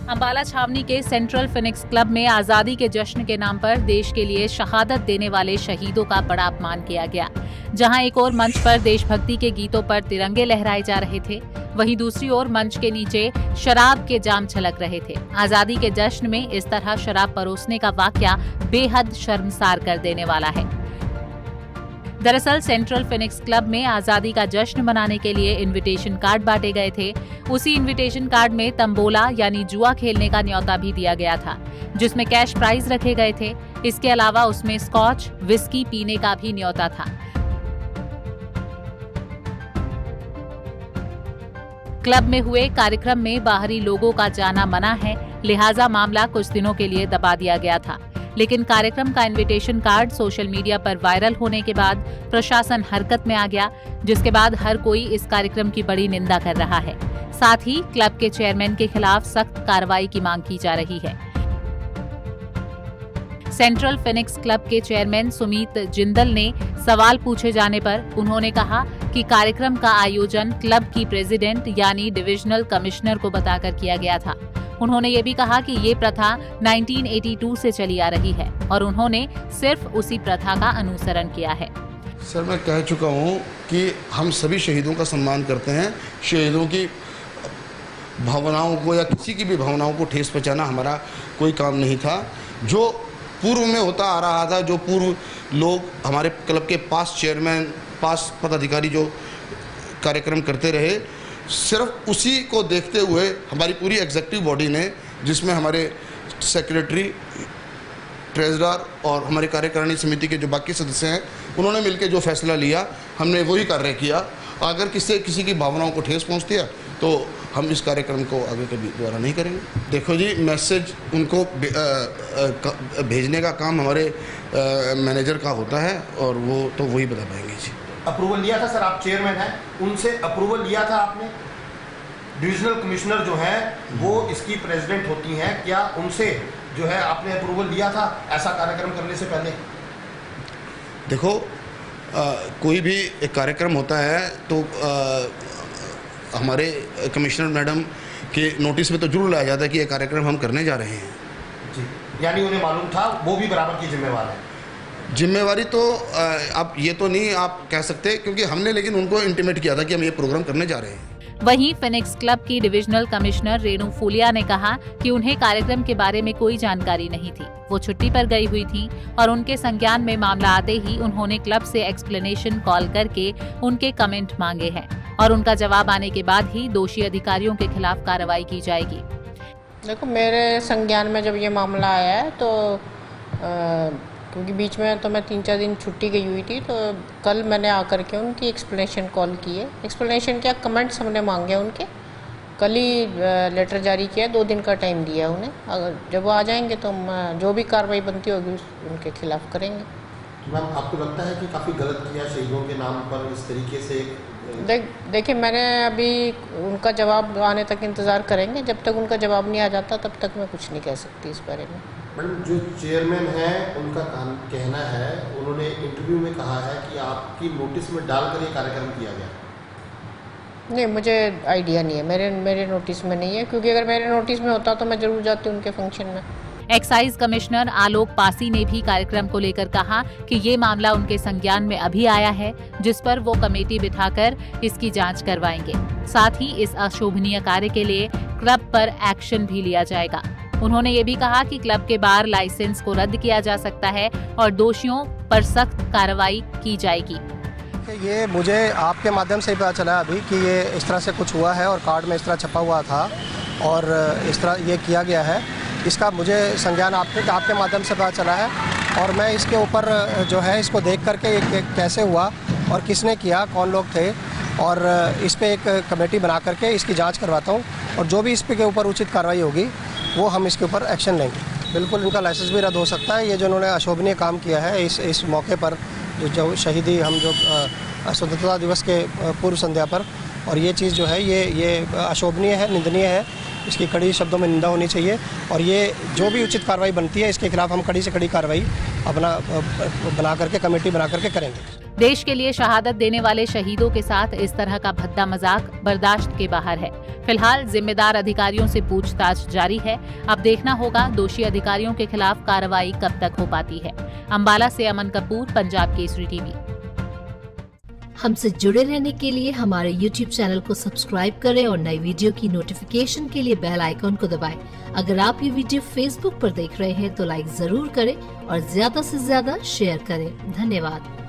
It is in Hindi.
अंबाला छावनी के सेंट्रल फिनिक्स क्लब में आजादी के जश्न के नाम पर देश के लिए शहादत देने वाले शहीदों का बड़ा अपमान किया गया। जहां एक ओर मंच पर देशभक्ति के गीतों पर तिरंगे लहराए जा रहे थे, वहीं दूसरी ओर मंच के नीचे शराब के जाम छलक रहे थे। आजादी के जश्न में इस तरह शराब परोसने का वाकया बेहद शर्मसार कर देने वाला है। दरअसल सेंट्रल फिनिक्स क्लब में आजादी का जश्न मनाने के लिए इनविटेशन कार्ड बांटे गए थे। उसी इनविटेशन कार्ड में तंबोला यानी जुआ खेलने का न्योता भी दिया गया था, जिसमें कैश प्राइज रखे गए थे। इसके अलावा उसमें स्कॉच, विस्की पीने का भी न्योता था। क्लब में हुए कार्यक्रम में बाहरी लोगों का जाना मना है, लिहाजा मामला कुछ दिनों के लिए दबा दिया गया था। लेकिन कार्यक्रम का इनविटेशन कार्ड सोशल मीडिया पर वायरल होने के बाद प्रशासन हरकत में आ गया, जिसके बाद हर कोई इस कार्यक्रम की बड़ी निंदा कर रहा है। साथ ही क्लब के चेयरमैन के खिलाफ सख्त कार्रवाई की मांग की जा रही है। सेंट्रल फिनिक्स क्लब के चेयरमैन सुमित जिंदल ने सवाल पूछे जाने पर उन्होंने कहा कि कार्यक्रम का आयोजन क्लब की प्रेसिडेंट यानी डिविजनल कमिश्नर को बताकर किया गया था। उन्होंने ये भी कहा कि ये प्रथा 1982 से चली आ रही है और उन्होंने सिर्फ उसी प्रथा का अनुसरण किया है। सर, मैं कह चुका हूँ कि हम सभी शहीदों का सम्मान करते हैं। शहीदों की भावनाओं को या किसी की भी भावनाओं को ठेस पहुंचाना हमारा कोई काम नहीं था। जो पूर्व में होता आ रहा था, जो पूर्व लोग हमारे क्लब के पास चेयरमैन, पास पदाधिकारी जो कार्यक्रम करते रहे, सिर्फ उसी को देखते हुए हमारी पूरी एग्जीक्यूटिव बॉडी ने, जिसमें हमारे सेक्रेटरी, ट्रेजरर और हमारी कार्यकारिणी समिति के जो बाकी सदस्य हैं, उन्होंने मिलकर जो फैसला लिया, हमने वही कार्य किया। अगर किसी की भावनाओं को ठेस पहुंचती है तो हम इस कार्यक्रम को आगे कभी दोबारा नहीं करेंगे। देखो जी, मैसेज उनको भेजने का काम हमारे मैनेजर का होता है और वो तो वही बता पाएंगे जी। अप्रूवल लिया था सर, आप चेयरमैन हैं, उनसे अप्रूवल लिया था आपने? डिविजनल कमिश्नर जो है वो इसकी प्रेसिडेंट होती हैं, क्या उनसे जो है आपने अप्रूवल लिया था ऐसा कार्यक्रम करने से पहले? देखो, कोई भी एक कार्यक्रम होता है तो हमारे कमिश्नर मैडम के नोटिस में तो जरूर लाया जाता है कि ये कार्यक्रम हम करने जा रहे हैं जी। यानी उन्हें मालूम था, वो भी बराबर की जिम्मेवार है? जिम्मेवारी तो आप ये तो नहीं आप कह सकते, क्योंकि हमने लेकिन उनको इंटीमेट किया था कि हम ये प्रोग्राम करने जा रहे हैं। वहीं फिनिक्स क्लब की डिविजनल कमिश्नर रेणु फूलिया ने कहा कि उन्हें कार्यक्रम के बारे में कोई जानकारी नहीं थी। वो छुट्टी पर गई हुई थी और उनके संज्ञान में मामला आते ही उन्होंने क्लब से एक्सप्लेनेशन कॉल करके उनके कमेंट मांगे हैं और उनका जवाब आने के बाद ही दोषी अधिकारियों के खिलाफ कार्रवाई की जाएगी। देखो, मेरे संज्ञान में जब ये मामला आया है तो क्योंकि बीच में तो मैं 3-4 दिन छुट्टी गई हुई थी, तो कल मैंने आकर के उनकी एक्सप्लेनेशन कॉल की है। एक्सप्लेनेशन क्या, कमेंट्स हमने मांगे उनके, कल ही लेटर जारी किया, 2 दिन का टाइम दिया उन्हें। अगर जब वो आ जाएंगे तो हम जो भी कार्रवाई बनती होगी उनके खिलाफ करेंगे। मैम, आपको लगता है कि काफ़ी गलत किया शहीदों के नाम पर इस तरीके से? देखिए, मैंने अभी उनका जवाब आने तक इंतज़ार करेंगे। जब तक उनका जवाब नहीं आ जाता तब तक मैं कुछ नहीं कह सकती इस बारे में। मैडम, जो चेयरमैन है उनका कहना है, उन्होंने इंटरव्यू में कहा है कि आपकी नोटिस में डालकर ये कार्यक्रम किया गया। नहीं, मुझे आइडिया नहीं है, मेरे नोटिस में नहीं है, क्योंकि अगर मेरे नोटिस में होता तो मैं जरूर जाती उनके फंक्शन में। एक्साइज कमिश्नर आलोक पासी ने भी कार्यक्रम को लेकर कहा कि ये मामला उनके संज्ञान में अभी आया है, जिस पर वो कमेटी बिठाकर इसकी जांच करवाएंगे। साथ ही इस अशोभनीय कार्य के लिए क्लब पर एक्शन भी लिया जाएगा। उन्होंने ये भी कहा कि क्लब के बार लाइसेंस को रद्द किया जा सकता है और दोषियों पर सख्त कार्रवाई की जाएगी। ये मुझे आपके माध्यम से पता चला अभी कि ये इस तरह से कुछ हुआ है और कार्ड में इस तरह छपा हुआ था और इस तरह ये किया गया है। इसका मुझे संज्ञान आपके माध्यम से पता चला है और मैं इसके ऊपर जो है इसको देख करके ये कैसे हुआ और किसने किया, कौन लोग थे, और इस पे एक कमेटी बना करके इसकी जांच करवाता हूँ और जो भी इस पे के ऊपर उचित कार्रवाई होगी वो हम इसके ऊपर एक्शन लेंगे। बिल्कुल इनका लाइसेंस भी रद्द हो सकता है। ये जो उन्होंने अशोभनीय काम किया है इस मौके पर, जो शहीदी हम जो स्वतंत्रता दिवस के पूर्व संध्या पर, और ये चीज़ जो है ये अशोभनीय है, निंदनीय है। इसकी कड़ी शब्दों में निंदा होनी चाहिए और ये जो भी उचित कार्रवाई बनती है इसके खिलाफ हम कड़ी से कड़ी कार्रवाई अपना बना करके कमेटी बना करके करेंगे। देश के लिए शहादत देने वाले शहीदों के साथ इस तरह का भद्दा मजाक बर्दाश्त के बाहर है। फिलहाल जिम्मेदार अधिकारियों से पूछताछ जारी है। अब देखना होगा दोषी अधिकारियों के खिलाफ कार्रवाई कब तक हो पाती है। अंबाला से अमन कपूर, पंजाब केसरी टीवी। हमसे जुड़े रहने के लिए हमारे YouTube चैनल को सब्सक्राइब करें और नई वीडियो की नोटिफिकेशन के लिए बेल आइकॉन को दबाएं। अगर आप ये वीडियो Facebook पर देख रहे हैं तो लाइक जरूर करें और ज्यादा से ज्यादा शेयर करें। धन्यवाद।